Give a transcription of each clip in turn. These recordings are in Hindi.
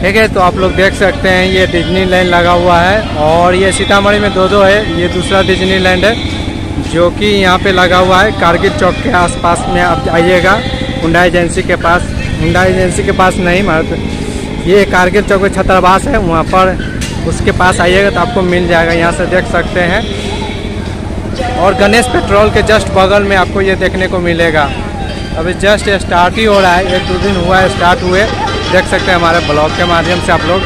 ठीक है, तो आप लोग देख सकते हैं ये डिज्नीलैंड लगा हुआ है और ये सीतामढ़ी में दो है। ये दूसरा डिज्नीलैंड है जो कि यहाँ पे लगा हुआ है कारगिल चौक के आसपास में। आप आइएगा हुंडई एजेंसी के पास, हुंडई एजेंसी के पास नहीं मतलब ये कारगिल चौक में छात्रावास है, वहाँ पर उसके पास आइएगा तो आपको मिल जाएगा। यहाँ से देख सकते हैं। और गणेश पेट्रोल के जस्ट बगल में आपको ये देखने को मिलेगा। अभी जस्ट स्टार्ट ही हो रहा है, 1-2 दिन हुआ है स्टार्ट हुए। देख सकते हैं हमारे ब्लॉग के माध्यम से आप लोग।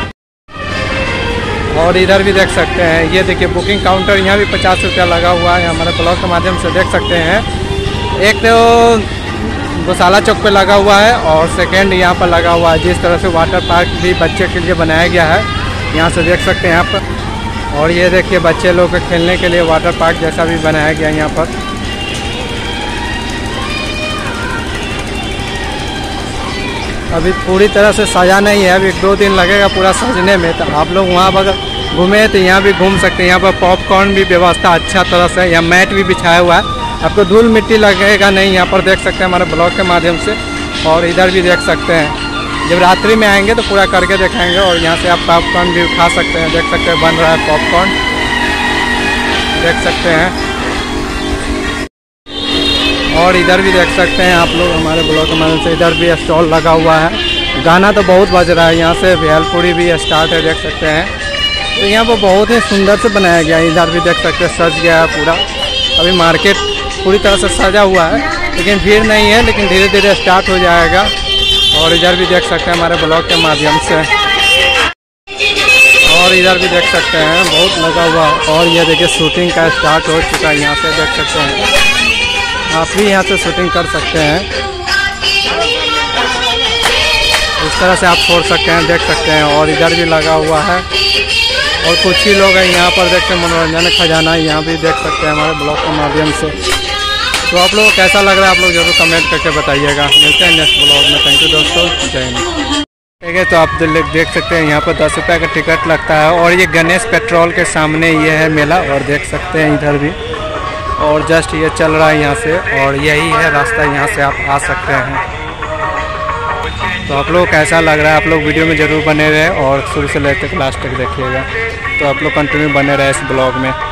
और इधर भी देख सकते हैं, ये देखिए बुकिंग काउंटर, यहाँ भी 50 रुपया लगा हुआ है। हमारे ब्लॉग के माध्यम से देख सकते हैं। एक तो गौशाला चौक पे लगा हुआ है और सेकंड यहाँ पर लगा हुआ है। जिस तरह से वाटर पार्क भी बच्चे के लिए बनाया गया है, यहाँ से देख सकते हैं यहाँ पर। और ये देखिए बच्चे लोग के खेलने के लिए वाटर पार्क जैसा भी बनाया गया यहाँ पर। अभी पूरी तरह से सजा नहीं है, अभी 1-2 दिन लगेगा पूरा सजने में। तो आप लोग वहाँ पर घूमे तो यहाँ भी घूम सकते हैं। यहाँ पर पॉपकॉर्न भी व्यवस्था अच्छा तरह से, यहाँ मैट भी बिछाया हुआ है, आपको धूल मिट्टी लगेगा नहीं। यहाँ पर देख सकते हैं हमारे ब्लॉग के माध्यम से। और इधर भी देख सकते हैं, जब रात्रि में आएंगे तो पूरा करके दिखाएंगे। और यहाँ से आप पॉपकॉर्न भी खा सकते हैं। देख सकते हैं बन रहा है पॉपकॉर्न, देख सकते हैं। और इधर भी देख सकते हैं आप लोग हमारे ब्लॉग के माध्यम से। इधर भी स्टॉल लगा हुआ है, गाना तो बहुत बज रहा है। यहाँ से भेलपुरी भी स्टार्ट है, देख सकते हैं। तो यहाँ पर बहुत ही सुंदर से बनाया गया है। इधर भी देख सकते हैं सज गया है पूरा। अभी मार्केट पूरी तरह से सजा हुआ है, लेकिन भीड़ नहीं है, लेकिन धीरे धीरे स्टार्ट हो जाएगा। और इधर भी देख सकते हैं हमारे ब्लॉग के माध्यम से। और इधर भी देख सकते हैं बहुत लगा हुआ। और ये देखिए शूटिंग का स्टार्ट हो चुका है, यहाँ से देख सकते हैं। आप भी यहाँ से शूटिंग कर सकते हैं, इस तरह से आप छोड़ सकते हैं, देख सकते हैं। और इधर भी लगा हुआ है। और कुछ ही लोग हैं यहाँ पर, देखते हैं मनोरंजन खजाना, यहाँ भी देख सकते हैं हमारे ब्लॉग के माध्यम से। तो आप लोगों को कैसा लग रहा है आप लोग जरूर कमेंट करके बताइएगा। मिलते हैं नेक्स्ट ब्लॉग में। थैंक यू दोस्तों, जय हिंद। ठीक है, तो आप देख सकते हैं यहाँ पर 10 रुपये का टिकट लगता है। और ये गणेश पेट्रोल के सामने ये है मेला, और देख सकते हैं इधर भी। और जस्ट ये चल रहा है यहाँ से, और यही है रास्ता, यहाँ से आप आ सकते हैं। तो आप लोग कैसा लग रहा है आप लोग वीडियो में ज़रूर बने रहे और शुरू से लेकर लास्ट तक देखिएगा। तो आप लोग कंटिन्यू बने रहे इस ब्लॉग में।